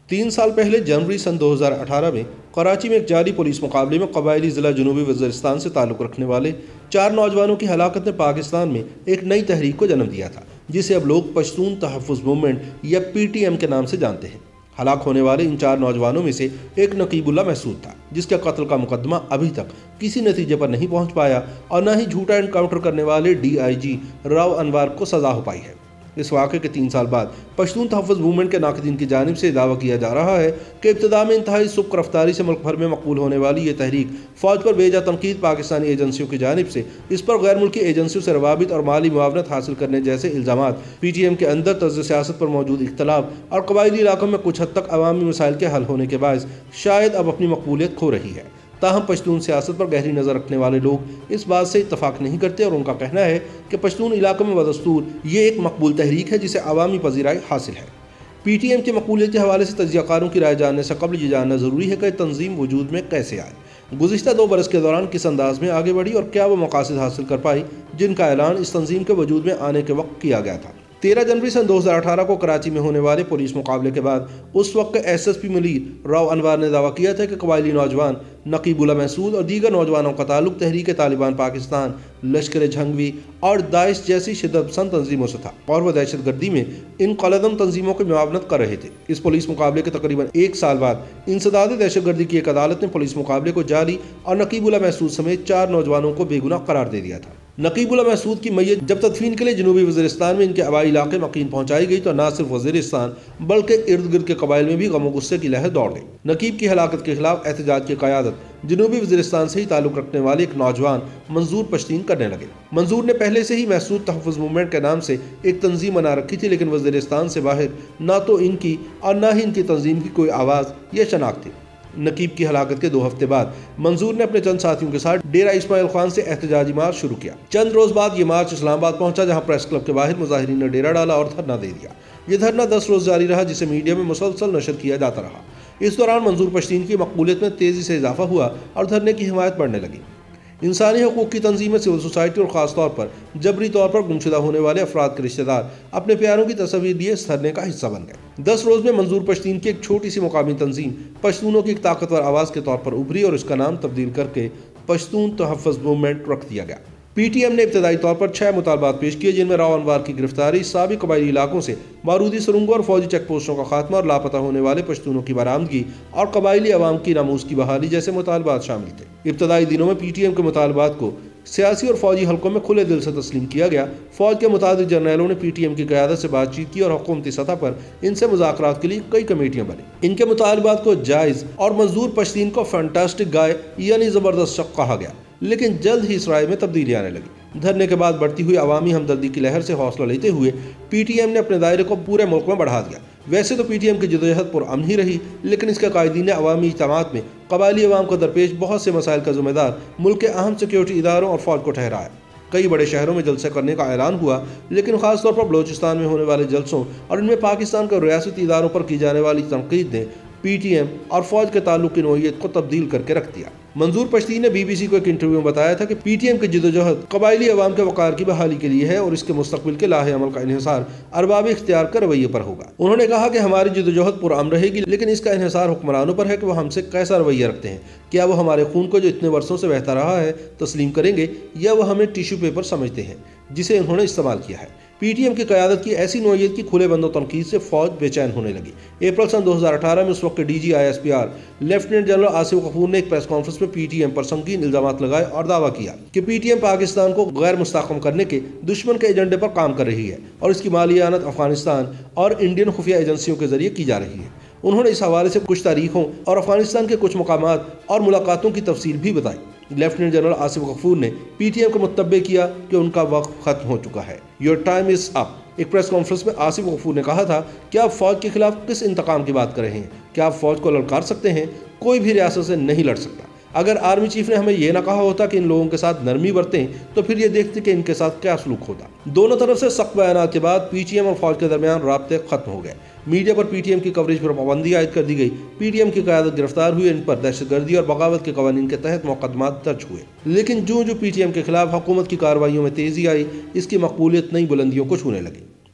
3 साल पहले जनवरी सन 2018 में कराची में एक जारी पुलिस मुकाबले में कबायली ज़िला जनूबी वज़ीरिस्तान से ताल्लुक़ रखने वाले 4 नौजवानों की हलाकत ने पाकिस्तान में एक नई तहरीक को जन्म दिया था, जिसे अब लोग पश्तून तहफ़्फ़ुज़ मूवमेंट या PTM के नाम से जानते हैं। हलाक होने वाले इन 4 नौजवानों में से एक नकीबुल्लाह महसूद था, जिसके कत्ल का मुकदमा अभी तक किसी नतीजे पर नहीं पहुँच पाया और न ही झूठा एनकाउंटर करने वाले DIG राव अनवर को सज़ा हो पाई है। इस वाक़े के 3 साल बाद पश्तून तहफ़्फ़ुज़ मूवमेंट के नाक़दीन की जानिब से दावा किया जा रहा है कि इब्तिदा में इंतहाई सुब्क रफ्तारी से मुल्क भर में मकबूल होने वाली ये तहरीक फ़ौज पर बेजा तनकीद पाकिस्तानी एजेंसियों की जानिब से इस पर गैर मुल्की एजेंसियों से रवाबित और माली मुआवनत हासिल करने जैसे इल्ज़ामात, PTM के अंदर तर्ज़ सियासत पर मौजूद इख्तलाफ और कबायली इलाकों में कुछ हद तक अवामी मसाइल के हल होने के बायस शायद अब अपनी मकबूलियत खो रही है। ताहम पश्तून सियासत पर गहरी नज़र रखने वाले लोग इस बात से इत्तफाक नहीं करते और उनका कहना है कि पश्तून इलाकों में बदस्तूर ये एक मकबूल तहरीक है जिसे अवामी पज़ीराई हासिल है। PTM की मकबूलियत के हवाले से तज्ज़ियाकारों की राय जानने से कबल ये जानना ज़रूरी है कि तंजीम वजूद में कैसे आए, गुज़िश्ता 2 बरस के दौरान किस अंदाज में आगे बढ़ी और क्या वो मकासद हासिल कर पाई जिनका ऐलान इस तंजीम के वजूद में आने के वक्त किया गया था। 13 जनवरी सन 2018 को कराची में होने वाले पुलिस मुकाबले के बाद उस वक्त के SSP मुनीर राव अनवर ने दावा किया था कि कबायली नौजवान नकीबुल्लाह महसूद और दीगर नौजवानों का ताल्लुक तहरीक तालिबान पाकिस्तान, लश्कर जंगवी और दाइश जैसी शिद्दत पसंद तंजीमों से था और वह दहशत गर्दी में इन कलदम तंजीमों की मुआवनत कर रहे थे। इस पुलिस मुकाबले के तकरीबन 1 साल बाद इंसदाद दहशत गर्दी की एक अदालत ने पुलिस मुकाबले को जारी और नकीबुल्लाह महसूद समेत 4 नौजवानों को बेगुनाह करार दे दिया था। नकीबुल्लाह महसूद की मैयत जब तदफीन के लिए जनूबी वज़ीरिस्तान में इनके आबाई इलाके मकीन पहुँचाई गई तो न सिर्फ वज़ीरिस्तान बल्कि इर्द गिर्द के कबाइल में भी गम गुस्से की लहर दौड़ गई। नकीब की हलाकत के खिलाफ एहतजाज की क़यादत जनूबी वज़ीरिस्तान से ही ताल्लुक़ रखने वाले एक नौजवान मंजूर पश्तीन करने लगे। मंजूर ने पहले से ही महसूद तहफ़्फ़ुज़ मूवमेंट के नाम से एक तंजीम बना रखी थी, लेकिन वज़ीरिस्तान से बाहर न तो इनकी और न ही इनकी तंजीम की कोई आवाज़ या शनाख्त थी। नकीब की हलाकत के 2 हफ्ते बाद मंजूर ने अपने चंद साथियों के साथ डेरा इस्माइल खान से एहतजाजी मार्च शुरू किया। चंद रोज बाद ये मार्च इस्लामाबाद पहुंचा, जहां प्रेस क्लब के बाहर मुजाहिरीन ने डेरा डाला और धरना दे दिया। ये धरना 10 रोज जारी रहा, जिसे मीडिया में मुसलसल नशर किया जाता रहा। इस दौरान मंजूर पश्तीन की मकबूलियत में तेजी से इजाफा हुआ और धरने की हिमायत बढ़ने लगी। इंसानी हकूक़ की तंजीमें, सिविल सोसाइटी और ख़ास तौर पर जबरी तौर पर गुमशुदा होने वाले अफराद के रिश्तेदार अपने प्यारों की तस्वीर लिए इस धरने का हिस्सा बन गए। 10 रोज़ में मंजूर पश्तीन की एक छोटी सी मुकामी तंजीम पश्तूनों की एक ताकतवर आवाज़ के तौर पर उभरी और इसका नाम तब्दील करके पश्तून तहफ़्फ़ुज़ मूवमेंट रख दिया गया। PTM ने इब्तदाई तौर पर 6 मुतालबात पेश किए, जिनमें राव अनवर की गिरफ्तारी, साबिक़ कबायली इलाकों से बारूदी सुरंगों और फौजी चेक पोस्टों का खात्मा और लापता होने वाले पश्तूनों की बरामदगी और कबायली अवाम की नामूस की बहाली जैसे मुतालबात शामिल थे। इब्तदाई दिनों में PTM के मुतालबात को सियासी और फौजी हलकों में खुले दिल से तस्लीम किया गया। फौज के मुताबिक जर्नैलों ने PTM की क़यादत से बातचीत की और हुकूमती सतह पर इनसे मुज़ाकरात के लिए कई कमेटियाँ बनी। इनके मुतालबात को जायज़ और मंजूर पश्तीन को फैंटास्टिक गाय यानी ज़बरदस्त शक कहा गया, लेकिन जल्द ही इस राय में तब्दीली आने लगी। धरने के बाद बढ़ती हुई अवामी हमदर्दी की लहर से हौसला लेते हुए PTM ने अपने दायरे को पूरे मुल्क में बढ़ा दिया। वैसे तो PTM की जदोजहद पुरअमन ही रही, लेकिन इसके कायदीन अवामी इज्तिमात में कबायली अवाम को दरपेश बहुत से मसाइल का ज़िम्मेदार मुल्क के अहम सिक्योरिटी इदारों और फौज को ठहराया। कई बड़े शहरों में जलसे करने का ऐलान हुआ, लेकिन ख़ासतौर पर बलोचिस्तान में होने वाले जलसों और इनमें पाकिस्तान के रियासती इदारों पर की जाने वाली तनकीद ने PTM और फौज के ताल्लुक की नोयत को तब्दील करके रख दिया। मंजूर पश्तीन ने BBC को एक इंटरव्यू में बताया था कि PTM की जदोजहद कबायली अवाम के वक़ार की बहाली के लिए है और इसके मुस्तकबिल के लाहे अमल का इन्हिसार अरबाब इख्तियार के रवैये पर होगा। उन्होंने कहा कि हमारी जदोजहद पुरअमन रहेगी, लेकिन इसका इन्हिसार हुक्मरानों पर है कि वह हमसे कैसा रवैया रखते हैं। क्या वो हमारे खून को जो इतने वर्षों से बहता रहा है तस्लीम करेंगे या वह हमें टिश्यू पेपर समझते हैं जिसे उन्होंने इस्तेमाल किया है। PTM की क़यादत की ऐसी नोयत की खुले बंद तनकीद से फौज बेचैन होने लगी। अप्रैल सन 2018 में उस वक्त के DG ISPR lieutenant general Asif Ghafoor ने एक प्रेस कॉन्फ्रेंस में PTM पर संगीन इल्ज़ामात लगाए और दावा किया कि PTM पाकिस्तान को गैर मुस्तहकम करने के दुश्मन के एजेंडे पर काम कर रही है और इसकी माली आनत अफगानिस्तान और इंडियन खुफिया एजेंसियों के जरिए की जा रही है। उन्होंने इस हवाले से कुछ तारीखों और अफगानिस्तान के कुछ मकामात और मुलाकातों की तफसील भी बताई। लेफ्टिनेंट जनरल आसिफ गफूर ने PTM को मुतब्बे किया कि उनका वक्त खत्म हो चुका है, योर टाइम इज़ अप। एक प्रेस कॉन्फ्रेंस में आसिफ गफूर ने कहा था कि आप फौज के खिलाफ किस इंतकाम की बात कर रहे हैं? क्या आप फौज को ललकार सकते हैं? कोई भी रियासत से नहीं लड़ सकता। अगर आर्मी चीफ ने हमें यह ना कहा होता कि इन लोगों के साथ नरमी बरतें, तो फिर ये देखते कि इनके साथ क्या सलूक होता। दोनों तरफ से सख्त बयानात के बाद PTM और फौज के दरमियान राब्ते खत्म हो गए। मीडिया पर PTM की कवरेज पर पाबंदी आयद कर दी गई। PTM की क़यादत गिरफ्तार हुई, इन पर दहशतगर्दी और बगावत के कवानीन के तहत मुकदमात दर्ज हुए। लेकिन जो PTM के खिलाफ हुकूमत की कार्रवाइयों में तेज़ी आई, इसकी मकबूलियत नई बुलंदियों को छूने लगी।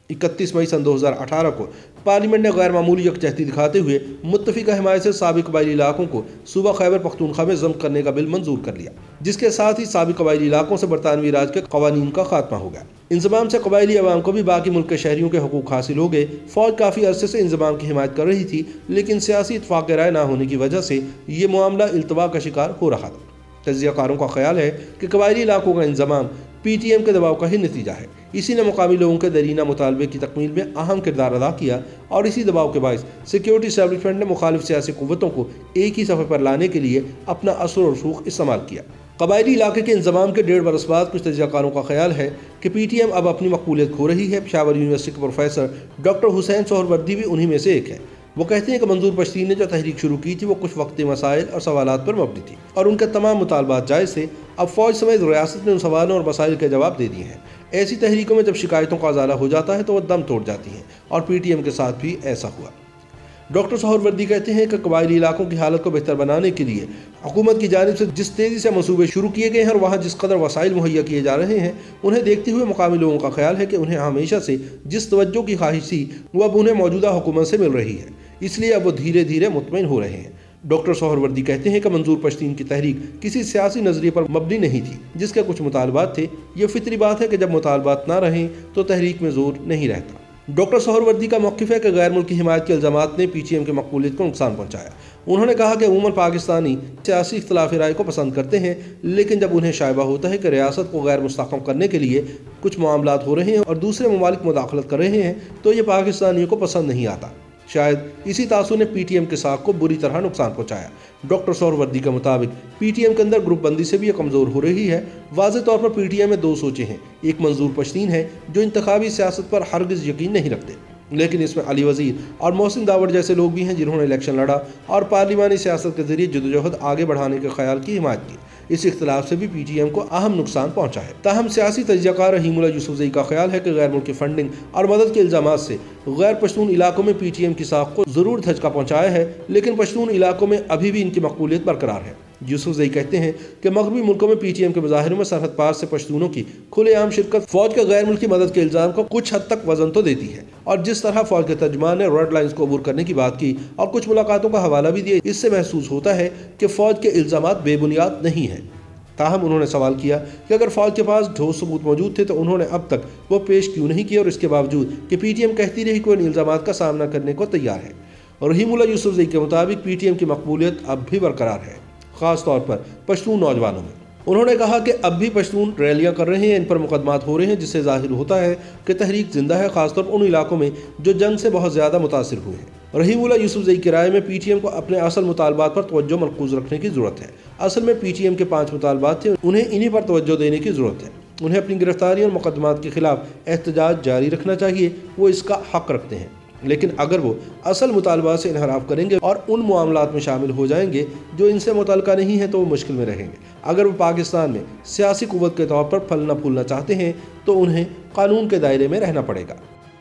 31 मई सन 2018 को पार्लियामेंट ने गैर मामूली यकजहती दिखाते हुए मुत्तफिका हिमायत से साबिक कबायली इलाकों को सूबा खैबर पख्तूनख्वा में ज़ब्त करने का बिल मंजूर कर लिया, जिसके साथ ही साबिक कबायली इलाकों से बरतानवी राज के कवानीन का खात्मा हो गया। इंजमाम से कबायली अवाम को भी बाकी मुल्क के शहरियों के हकूक़ हासिल हो गए। फौज काफ़ी अरसे से इंजमाम की हिमायत कर रही थी, लेकिन सियासी इत्फाक़ राय न होने की वजह से ये मामला इल्तवा का शिकार हो रहा था। तज्ज़ियाकारों का ख्याल है कि कबायली इलाकों का इंजमाम PTM के दबाव का ही नतीजा है। इसी ने मुकामी लोगों के दरीना मुतालबे की तकमील में अहम किरदार अदा किया और इसी दबाव के बायस सिक्योरिटी एस्टैब्लिशमेंट ने मुखालिफ सियासी कुव्वतों को एक ही सफ़े पर लाने के लिए अपना असर और रसूख इस्तेमाल किया। कबायली इलाके के इंजमाम के 1.5 बरस बाद कुछ तज्ज़ियाकारों का ख्याल है कि PTM अब अपनी मकबूलियत खो रही है। पेशावर यूनिवर्सिटी के प्रोफेसर डॉक्टर हुसैन सोहरवर्दी भी उन्हीं में से एक है। वो कहते हैं कि मंजूर पश्तीन ने जो तहरीक शुरू की थी वो कुछ वक्ती मसाइल और सवालात पर मबनी थी और उनके तमाम मुतालबात जायज़ थे। अब फ़ौज समेत रियासत ने उन सवालों और मसाइल के जवाब दे दिए हैं। ऐसी तहरीकों में जब शिकायतों का अजाला हो जाता है तो वह दम तोड़ जाती हैं और PTM के साथ भी ऐसा हुआ। डॉक्टर सोहरवर्दी कहते हैं कि कबायली इलाकों की हालत को बेहतर बनाने के लिए हुकूमत की जानिब से जिस तेज़ी से मनसूबे शुरू किए गए हैं और वहाँ जिस कदर वसाइल मुहैया किए जा रहे हैं, उन्हें देखते हुए मुकामी लोगों का ख्याल है कि उन्हें हमेशा से जिस तवज्जो की ख्वाहिश थी वो अब उन्हें मौजूदा हुकूमत से मिल रही है, इसलिए अब वो धीरे धीरे मुतमईन हो रहे हैं। डॉक्टर सोहरवर्दी कहते हैं कि मंजूर पश्तीन की तहरीक किसी सियासी नज़रिए पर मबनी नहीं थी, जिसके कुछ मुतालबात थे। ये फितरी बात है कि जब मुतालबात ना रहें तो तहरीक में जोर नहीं रहता। डॉक्टर सोहरवर्दी का मौक़िफ़ है कि गैर मुल्की हिमायत के इल्ज़ामात ने PTM की मकबूलियत को नुकसान पहुँचाया। उन्होंने कहा कि अमूमन पाकिस्तानी सियासी इख्तिलाफ़ राय को पसंद करते हैं, लेकिन जब उन्हें शायबा होता है कि रियासत को गैर मुस्तहकम करने के लिए कुछ मामलात हो रहे हैं और दूसरे ममालिक मुदाखलत कर रहे हैं तो ये पाकिस्तानियों को पसंद नहीं आता। शायद इसी तासुर ने PTM के साख को बुरी तरह नुकसान पहुंचाया। डॉक्टर सोहरवर्दी के मुताबिक PTM के अंदर ग्रुप बंदी से भी ये कमज़ोर हो रही है। वाज़ेह तौर पर PTM में 2 सोचें हैं। एक मंजूर पश्तीन है जो इंतखाबी सियासत पर हरगिज़ यकीन नहीं रखते, लेकिन इसमें अली वज़ीर और मोहसिन दावड़ जैसे लोग भी हैं जिन्होंने इलेक्शन लड़ा और पार्लिमानी सियासत के जरिए जदोजहद आगे बढ़ाने के ख्याल की हिमायत की। इस इख्तिलाफ से भी PTM को अहम नुकसान पहुंचा है। ताहम सियासी तज्ज़ियाकार रहीमुल्लाह यूसुफ़ज़ई का ख्याल है कि गैर मुल्की फंडिंग और मदद के इल्ज़ामात से गैर पश्तून इलाकों में PTM की साख को ज़रूर धचका पहुँचाया है, लेकिन पश्तून इलाकों में अभी भी इनकी मकबूलियत बरकरार है। यूसुफ़ज़ई कहते हैं कि मगरबी मुल्कों में PTM के मुज़ाहिरों में सरहद पार से पश्तूनों की खुलेआम शिरकत फ़ौज के गैर मुल्की मदद के इल्ज़ाम को कुछ हद तक वजन तो देती है, और जिस तरह फ़ौज के तर्जुमान ने रेड लाइन्स को अबूर करने की बात की और कुछ मुलाकातों का हवाला भी दिया, इससे महसूस होता है कि फ़ौज के इल्ज़ामात बेबुनियाद नहीं हैं। ताहम उन्होंने सवाल किया कि अगर फ़ौज के पास ठोस सबूत मौजूद थे तो उन्होंने अब तक वो पेश क्यों नहीं किए, और इसके बावजूद कि PTM कहती रही कि वह इन इल्ज़ामात का सामना करने को तैयार है। और रहीमुल्लाह यूसुफ़ज़ई के मुताबिक PTM की मकबूलियत अब भी बरकरार है, ख़ास तौर पर पश्तून नौजवानों में। उन्होंने कहा कि अब भी पश्तून रैलियां कर रहे हैं, इन पर मुकदमात हो रहे हैं, जिससे जाहिर होता है कि तहरीक जिंदा है, खासतौर पर उन इलाकों में जो जंग से बहुत ज़्यादा मुतासिर हुए हैं। रहीमुल्लाह यूसुफ़ज़ई की राय में PTM को अपने असल मुतालबात पर तवज्जो मरकूज़ रखने की ज़रूरत है। असल में PTM के 5 मुतालबात थे, उन्हें इन्हीं पर तवज्जो देने की ज़रूरत है। उन्हें अपनी गिरफ्तारी और मुकदमात के खिलाफ एहतजाज जारी रखना चाहिए, वो इसका हक़ रखते हैं, लेकिन अगर वो असल मुतालबात से इनहराफ करेंगे और उन मामलात में शामिल हो जाएंगे जो इनसे मुतल्लका नहीं है तो वो मुश्किल में रहेंगे। अगर वो पाकिस्तान में सियासी कुव्वत के तौर पर फलना फूलना चाहते हैं तो उन्हें कानून के दायरे में रहना पड़ेगा।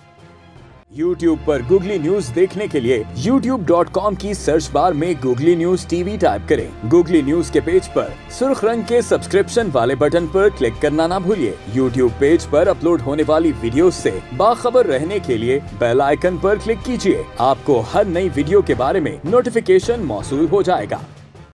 YouTube पर गूगली न्यूज देखने के लिए youtube.com की सर्च बार में गूगली न्यूज TV टाइप करें। गूगली न्यूज के पेज पर सुर्ख रंग के सब्सक्रिप्शन वाले बटन पर क्लिक करना ना भूलिए। YouTube पेज पर अपलोड होने वाली वीडियोस से बाखबर रहने के लिए बेल आइकन पर क्लिक कीजिए। आपको हर नई वीडियो के बारे में नोटिफिकेशन मौसूल हो जाएगा।